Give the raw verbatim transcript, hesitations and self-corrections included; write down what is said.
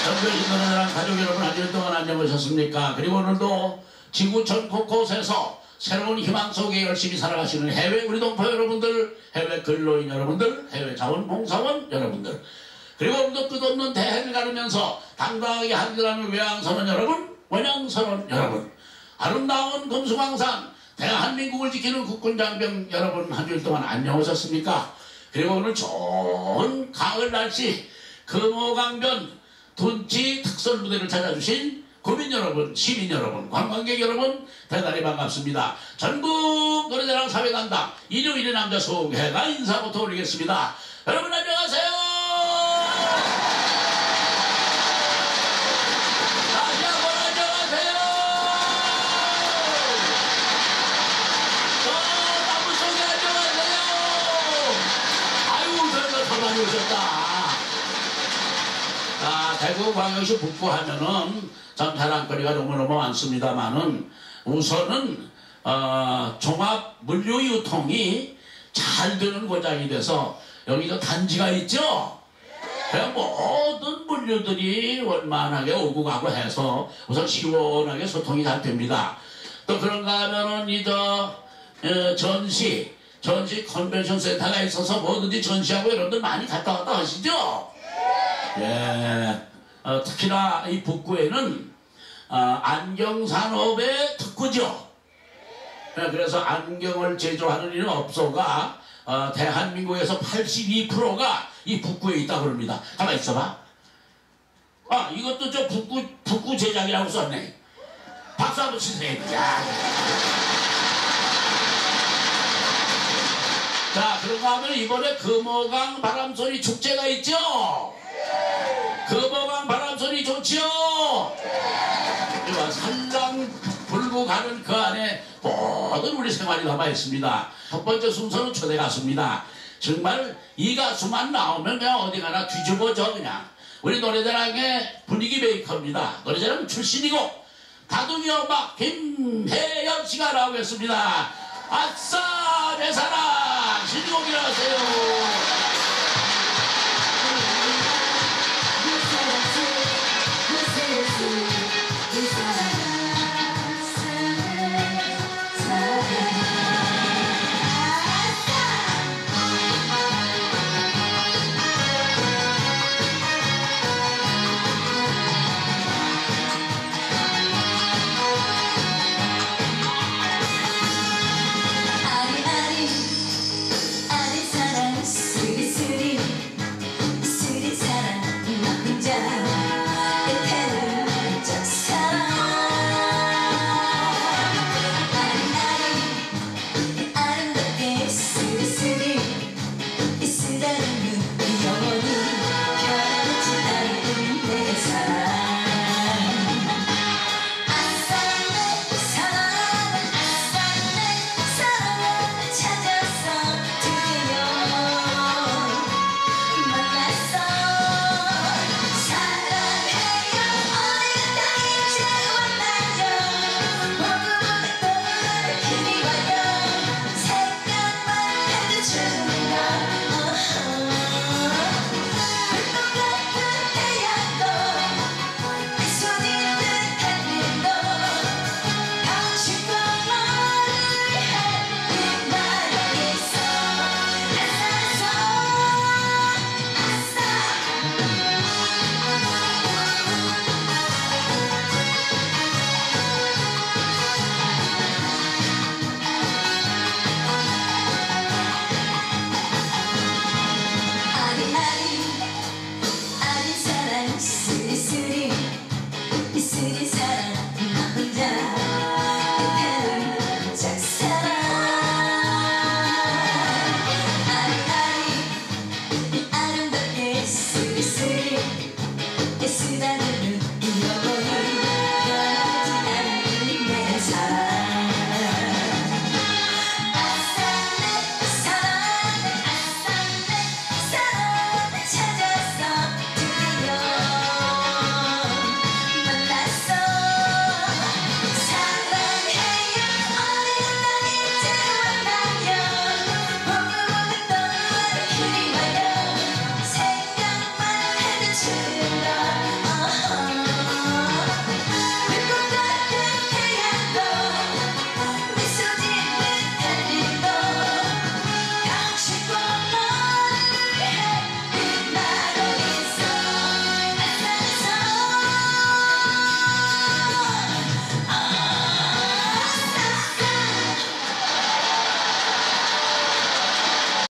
전교신 노래자랑 가족 여러분 한 주 동안 안녕하셨습니까? 그리고 오늘도 지구 전 곳곳에서 새로운 희망 속에 열심히 살아가시는 해외 우리 동포 여러분들, 해외 근로인 여러분들, 해외 자원봉사원 여러분들, 그리고 오늘도 끝없는 대해를 가르면서 당당하게 한글하는 외항선원 여러분, 원양선원 여러분, 아름다운 금수강산 대한민국을 지키는 국군장병 여러분 한 주 동안 안녕하셨습니까? 그리고 오늘 좋은 가을 날씨 금호강변 둔치 특설무대를 찾아주신 국민 여러분, 시민 여러분, 관광객 여러분 대단히 반갑습니다. 전국 노래자랑 사회단장 일요일의 남자 송혜가 인사부터 올리겠습니다. 여러분 안녕하세요. 다시 한번 안녕하세요. 저 나무송혜 안녕하세요. 아이고 저희가 더 많이 오셨다. 아, 대구광역시 북구 하면은 참 자랑거리가 너무너무 많습니다만은 우선은 어, 종합 물류 유통이 잘 되는 고장이 돼서 여기도 단지가 있죠. 그냥 모든 물류들이 원만하게 오고 가고 해서 우선 시원하게 소통이 잘 됩니다. 또 그런가 하면은 이저 어, 전시 전시 컨벤션 센터가 있어서 뭐든지 전시하고 여러분들 많이 갔다 왔다 하시죠. 예, 어, 특히나 이 북구에는 어, 안경산업의 특구죠. 예, 그래서 안경을 제조하는 이런 업소가 어, 대한민국에서 팔십이 퍼센트가 이 북구에 있다고 그럽니다. 가만히 있어봐. 아, 이것도 저 북구, 북구 제작이라고 썼네. 박수 한번 치세요. 자, 자, 그런가 하면 이번에 금호강 바람소리 축제가 있죠. 금호강 바람소리 좋지요? 산랑 불고 가는 그 안에 모든 우리 생활이 남아있습니다. 첫 번째 순서는 초대 가수입니다. 정말 이 가수만 나오면 그냥 어디 가나 뒤집어져 그냥. 우리 노래자랑의 분위기 메이커입니다. 노래자랑 출신이고 다둥이 엄마 김혜연 씨가 나오겠습니다. 아싸 내 사랑 신곡이라 하세요. 쓰리쓰리 쓰리쓰리